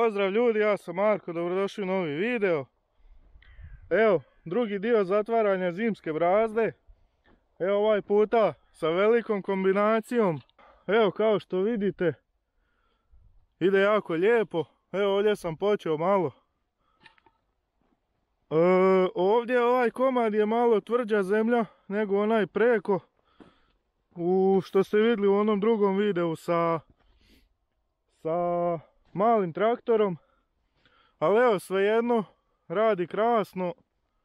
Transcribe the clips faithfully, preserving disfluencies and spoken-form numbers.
Pozdrav ljudi, ja sam Marko, dobrodošli u novi video. Evo, drugi dio zatvaranja zimske brazde. Evo ovaj puta sa velikom kombinacijom. Evo kao što vidite, ide jako lijepo. Evo ovdje sam počeo malo. E, ovdje ovaj komad je malo tvrđa zemlja nego onaj preko. U što ste vidjeli u onom drugom videu sa, sa malim traktorom. Ali evo svejedno radi krasno.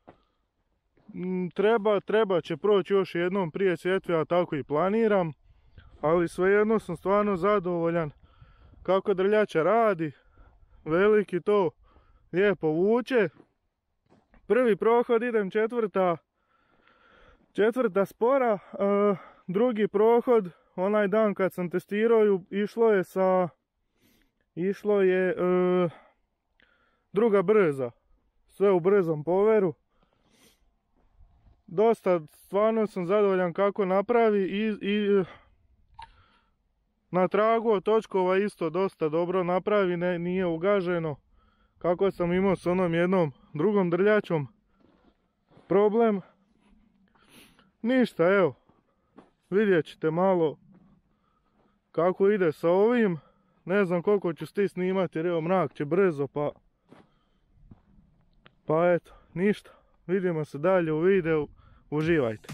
Treba, treba će proći još jednom prije sjetve, a tako i planiram. Ali svejedno sam stvarno zadovoljan kako drljača radi. Veliki to lijepo vuče. Prvi prohod idem četvrta, četvrta spora. E, drugi prohod, onaj dan kad sam testirao, išlo je sa, išlo je e, druga brza. Sve u brzom poveru. Dosta, stvarno sam zadovoljan kako napravi i, i na tragu od točkova isto dosta dobro napravi, ne, nije ugaženo. Kako sam imao s onom jednom drugom drljačom problem. Ništa, evo, vidjet ćete malo kako ide sa ovim. Ne znam koliko ću sti snimati jer evo mrak će brzo, pa pa eto, ništa. Vidimo se dalje u videu, uživajte.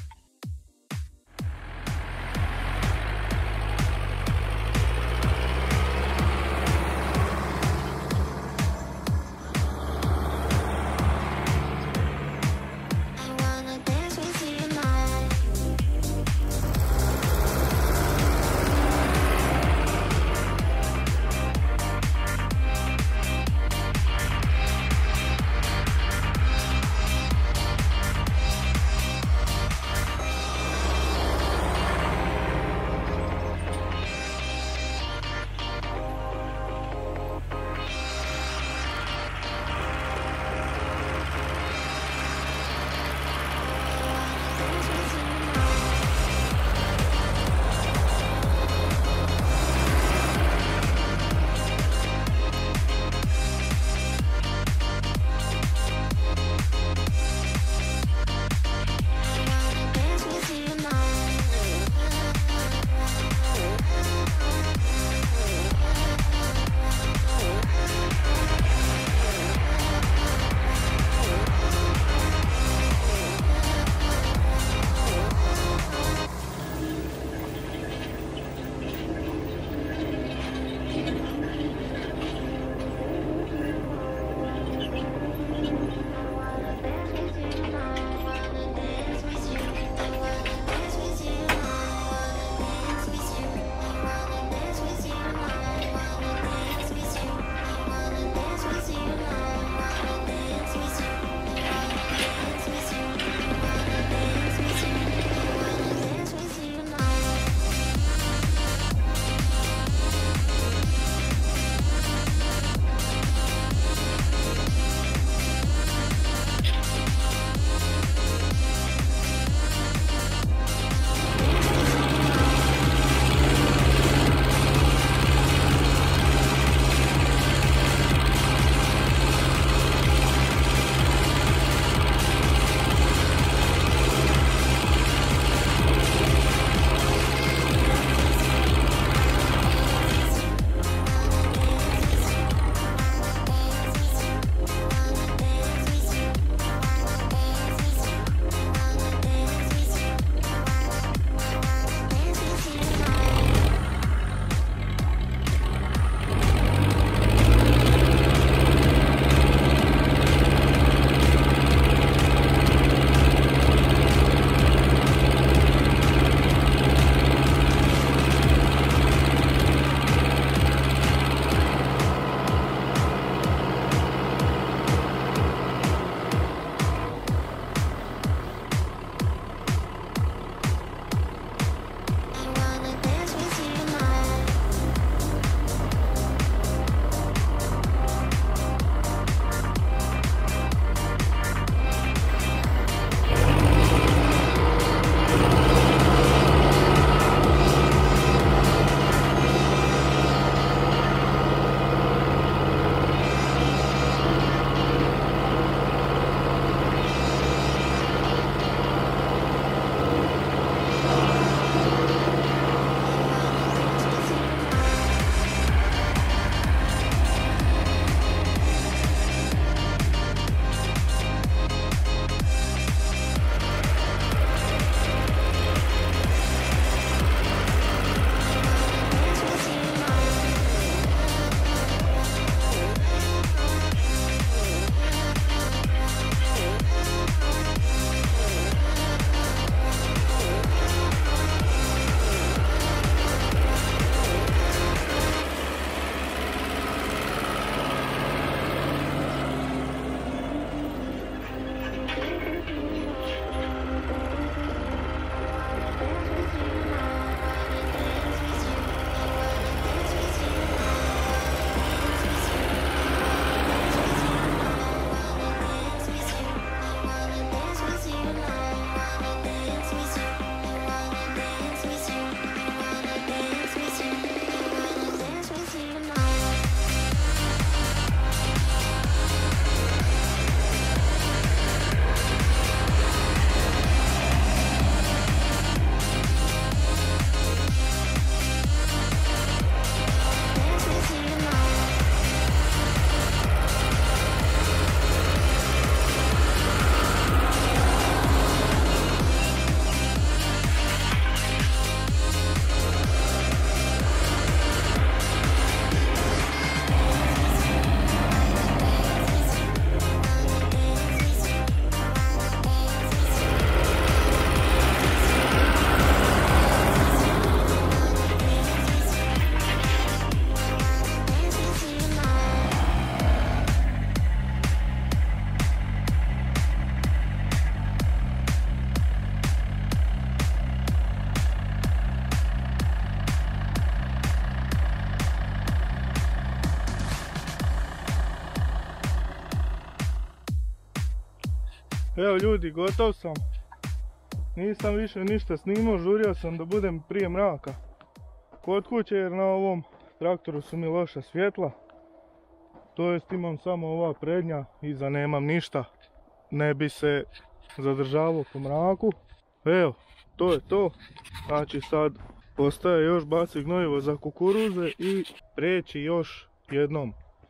Evo ljudi, gotov sam. Nisam više ništa snimao, žurio sam da budem prije mraka kod kuće jer na ovom traktoru su mi loša svjetla. To jest imam samo ova prednja, iza nemam ništa. Ne bi se zadržavao po mraku. Evo, to je to. Znači sad ostaje još baciti gnojivo za kukuruze i preći još jednom.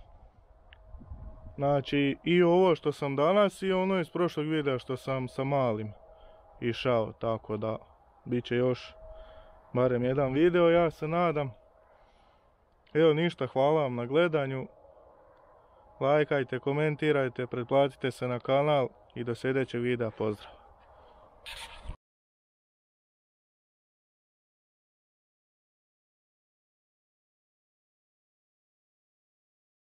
Znači i ovo što sam danas i ono iz prošlog videa što sam sa malim išao, tako da bit će još barem jedan video, ja se nadam. Evo ništa, hvala vam na gledanju. Lajkajte, komentirajte, pretplatite se na kanal i do sljedećeg videa, pozdrav.